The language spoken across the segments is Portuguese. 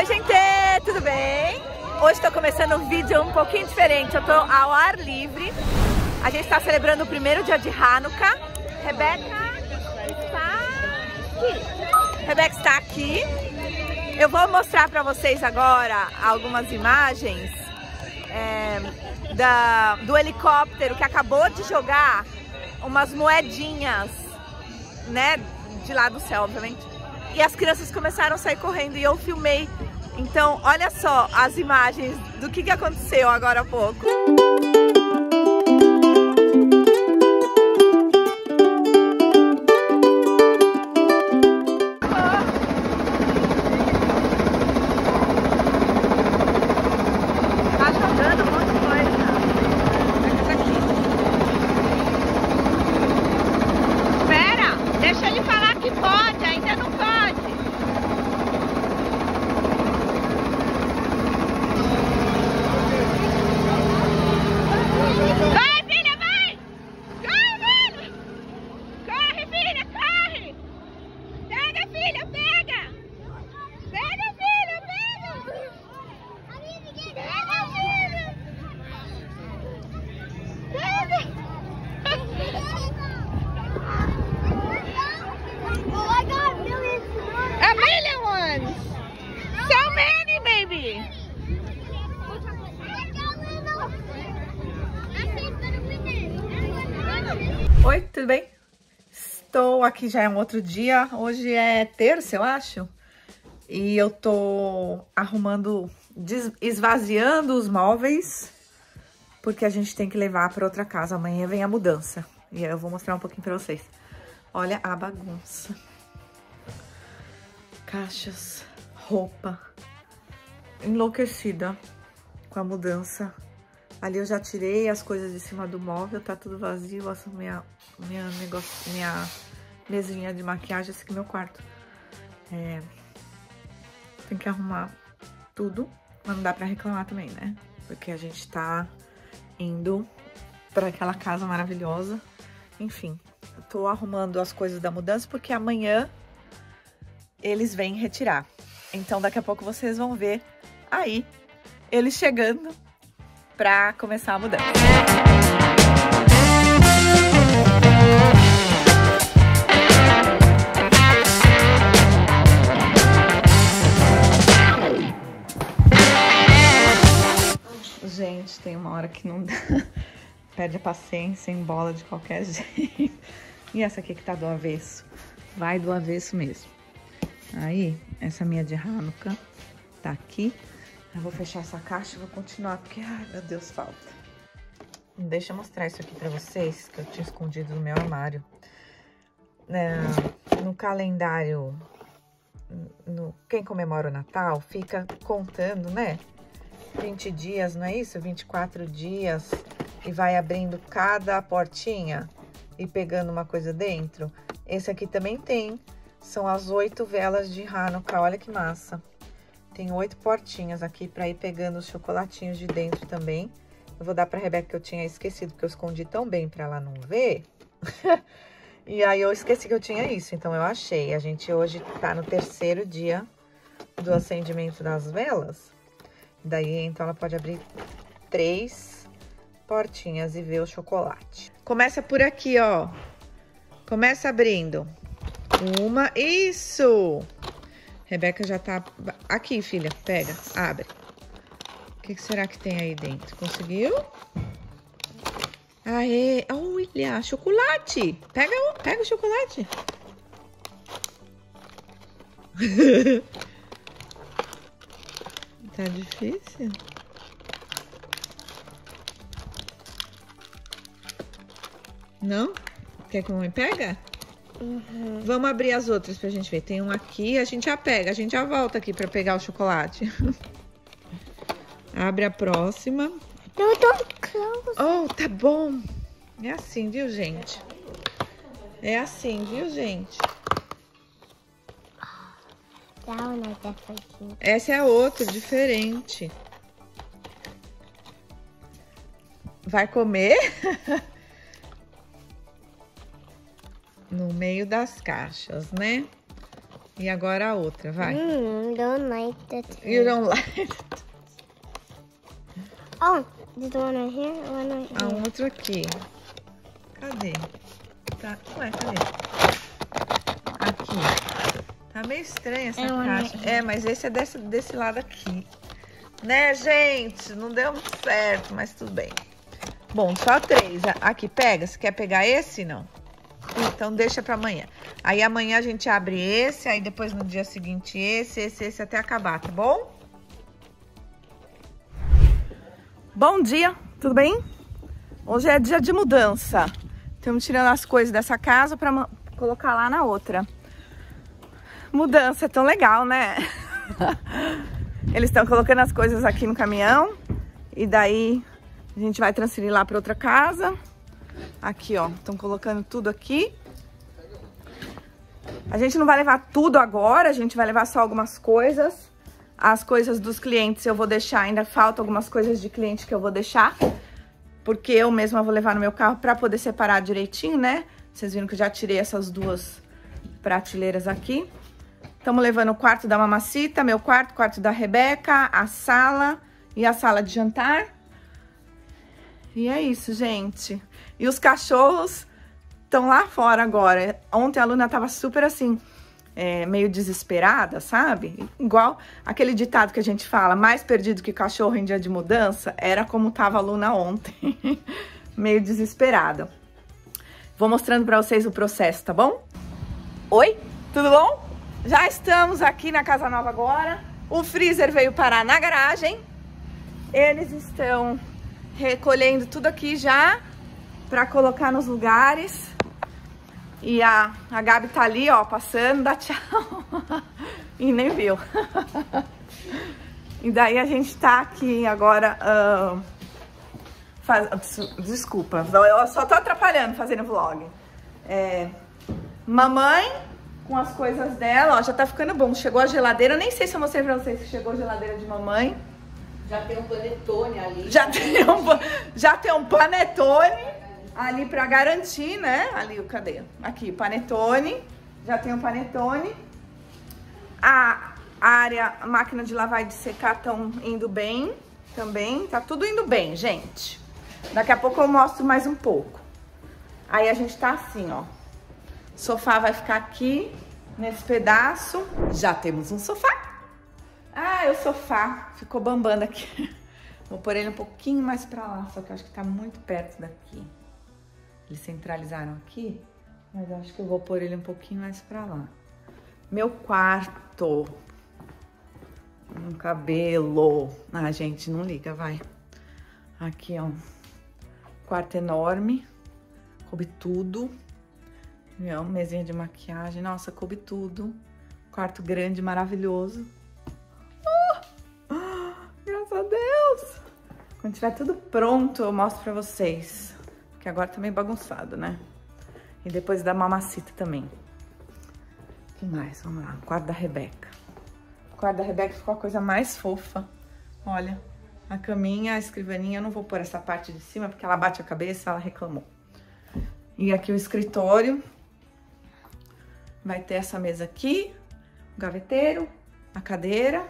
Oi, gente, tudo bem? Hoje estou começando um vídeo um pouquinho diferente. Eu estou ao ar livre. A gente está celebrando o primeiro dia de Hanukkah. Rebeca está aqui. Eu vou mostrar para vocês agora algumas imagens do helicóptero que acabou de jogar umas moedinhas, né, de lá do céu, obviamente. E as crianças começaram a sair correndo e eu filmei. Então, olha só as imagens do que aconteceu agora há pouco. Tá jogando um monte de coisa. Espera, deixa ele falar que pode, ainda não pode. Oi, tudo bem? Estou aqui, já é um outro dia. Hoje é terça, eu acho. E eu tô arrumando, esvaziando os móveis, porque a gente tem que levar para outra casa. Amanhã vem a mudança. E eu vou mostrar um pouquinho para vocês. Olha a bagunça. Caixas, roupa. Enlouquecida com a mudança. Ali eu já tirei as coisas de cima do móvel, tá tudo vazio. Essa minha mesinha de maquiagem, esse aqui é meu quarto. Tem que arrumar tudo, mas não dá pra reclamar também, né? Porque a gente tá indo pra aquela casa maravilhosa. Enfim, eu tô arrumando as coisas da mudança porque amanhã eles vêm retirar. Então daqui a pouco vocês vão ver aí eles chegando pra começar a mudança. Gente, tem uma hora que não dá. Perde a paciência, embola de qualquer jeito. E essa aqui que tá do avesso? Vai do avesso mesmo. Aí, essa minha de Hanukkah tá aqui. Eu vou fechar essa caixa e vou continuar, porque, ai, meu Deus, falta. Deixa eu mostrar isso aqui pra vocês, que eu tinha escondido no meu armário. No calendário, quem comemora o Natal, fica contando, né? 20 dias, não é isso? 24 dias, e vai abrindo cada portinha e pegando uma coisa dentro. Esse aqui também tem, são as 8 velas de Hanukkah, olha que massa. Tem 8 portinhas aqui pra ir pegando os chocolatinhos de dentro também. Eu vou dar pra Rebeca, que eu tinha esquecido, porque eu escondi tão bem pra ela não ver. E aí eu esqueci que eu tinha isso, então eu achei. A gente hoje tá no 3º dia do acendimento das velas. Daí, então, ela pode abrir 3 portinhas e ver o chocolate. Começa por aqui, ó. Começa abrindo. Uma, isso! Rebeca já tá... Aqui, filha, pega, abre. O que será que tem aí dentro? Conseguiu? Aê! Olha, chocolate! Pega o chocolate. Tá difícil? Não? Quer que a mamãe pega? Uhum. Vamos abrir as outras pra gente ver. Tem um aqui, a gente já pega. A gente já volta aqui pra pegar o chocolate. Abre a próxima. Eu tô close. Oh, tá bom. É assim, viu, gente? É assim, viu, gente? Essa é outra, diferente. Vai comer? No meio das caixas, né? E agora a outra, vai. Don't like that. You don't like. Oh, this one right here, one right here. Ah, um outro aqui. Cadê? Tá, ué, cadê? Aqui. Tá meio estranha essa caixa. É, mas esse é desse lado aqui. Né, gente? Não deu muito certo, mas tudo bem. Bom, só 3. Aqui, pega. Você quer pegar esse? Não. Então, deixa pra amanhã. Aí, amanhã a gente abre esse. Aí, depois, no dia seguinte, esse até acabar, tá bom? Bom dia, tudo bem? Hoje é dia de mudança. Estamos tirando as coisas dessa casa pra colocar lá na outra. Mudança é tão legal, né? Eles estão colocando as coisas aqui no caminhão. E daí a gente vai transferir lá para outra casa. Aqui, ó, estão colocando tudo aqui. A gente não vai levar tudo agora, a gente vai levar só algumas coisas. As coisas dos clientes eu vou deixar, ainda falta algumas coisas de cliente que eu vou deixar. Porque eu mesma vou levar no meu carro para poder separar direitinho, né? Vocês viram que eu já tirei essas 2 prateleiras aqui. Estamos levando o quarto da Mamacita, meu quarto, o quarto da Rebeca, a sala e a sala de jantar. E é isso, gente. E os cachorros estão lá fora agora. Ontem a Luna tava super assim, meio desesperada, sabe? Igual aquele ditado que a gente fala, mais perdido que cachorro em dia de mudança, era como tava a Luna ontem. Meio desesperada. Vou mostrando pra vocês o processo, tá bom? Oi, tudo bom? Já estamos aqui na casa nova agora. O freezer veio parar na garagem. Eles estão recolhendo tudo aqui já para colocar nos lugares. E a Gabi tá ali, ó, passando, dá tchau. E nem viu. E daí a gente tá aqui agora... Desculpa, eu só tô atrapalhando fazendo vlog. Mamãe... com as coisas dela, ó, já tá ficando bom. Chegou a geladeira, eu nem sei se eu mostrei pra vocês que chegou a geladeira de mamãe. Já tem um panetone ali. Já tem um panetone ali pra garantir, né? Ali, cadê? Aqui, panetone. Já tem um panetone. A área, a máquina de lavar e de secar estão indo bem também. Tá tudo indo bem, gente. Daqui a pouco eu mostro mais um pouco. Aí a gente tá assim, ó. O sofá vai ficar aqui, nesse pedaço. Já temos um sofá. Ah, o sofá ficou bambando aqui. Vou pôr ele um pouquinho mais pra lá, só que eu acho que tá muito perto daqui. Eles centralizaram aqui, mas eu acho que eu vou pôr ele um pouquinho mais pra lá. Meu quarto. Um cabelo. Ah, gente, não liga, vai. Aqui, ó. Quarto enorme. Coube tudo. Mesinha de maquiagem, nossa, coube tudo. Quarto grande, maravilhoso. Graças a Deus! Quando tiver tudo pronto, eu mostro pra vocês. Que agora tá meio bagunçado, né? E depois da Mamacita também. O que mais? Vamos lá, o quarto da Rebeca. O quarto da Rebeca ficou a coisa mais fofa. Olha, a caminha, a escrivaninha, eu não vou pôr essa parte de cima, porque ela bate a cabeça, ela reclamou. E aqui o escritório. Vai ter essa mesa aqui, o gaveteiro, a cadeira.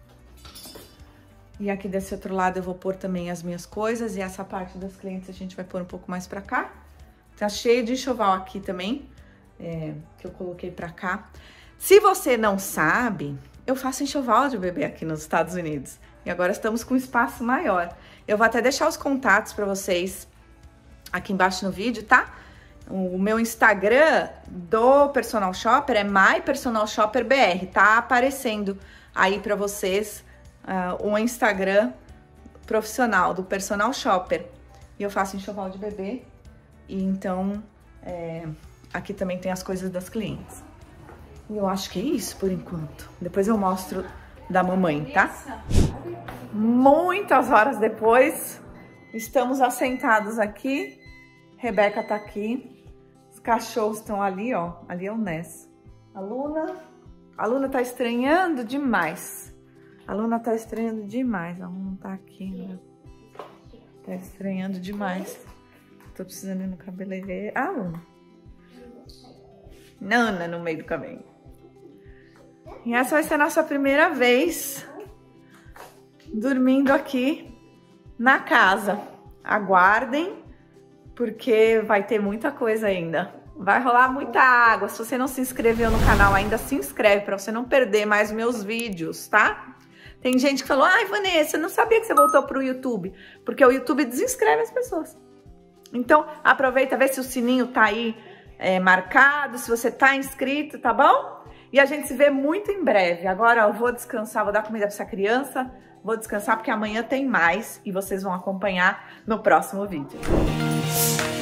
E aqui desse outro lado eu vou pôr também as minhas coisas. E essa parte das clientes a gente vai pôr um pouco mais pra cá. Tá cheio de enxoval aqui também, que eu coloquei pra cá. Se você não sabe, eu faço enxoval de bebê aqui nos Estados Unidos. E agora estamos com um espaço maior. Eu vou até deixar os contatos pra vocês aqui embaixo no vídeo, tá? O meu Instagram do Personal Shopper é mypersonalshopperbr. Tá aparecendo aí pra vocês o Instagram profissional do Personal Shopper. E eu faço enxoval de bebê. E então, aqui também tem as coisas das clientes. E eu acho que é isso por enquanto. Depois eu mostro da mamãe, tá? Muitas horas depois, estamos assentados aqui. Rebeca tá aqui. Os cachorros estão ali, ó. Ali é o Ness. A Luna tá estranhando demais. A Luna tá estranhando demais. A Luna tá aqui, né? Tá estranhando demais. Tô precisando ir no cabeleireiro. Ah, Luna. Nana no meio do caminho. E essa vai ser a nossa primeira vez dormindo aqui na casa. Aguardem, porque vai ter muita coisa ainda. Vai rolar muita água. Se você não se inscreveu no canal ainda, se inscreve para você não perder mais meus vídeos, tá? Tem gente que falou, ai, Vanessa, eu não sabia que você voltou pro YouTube. Porque o YouTube desinscreve as pessoas. Então, aproveita, vê se o sininho tá aí marcado, se você tá inscrito, tá bom? E a gente se vê muito em breve. Agora eu vou descansar, vou dar comida pra essa criança. Vou descansar porque amanhã tem mais e vocês vão acompanhar no próximo vídeo.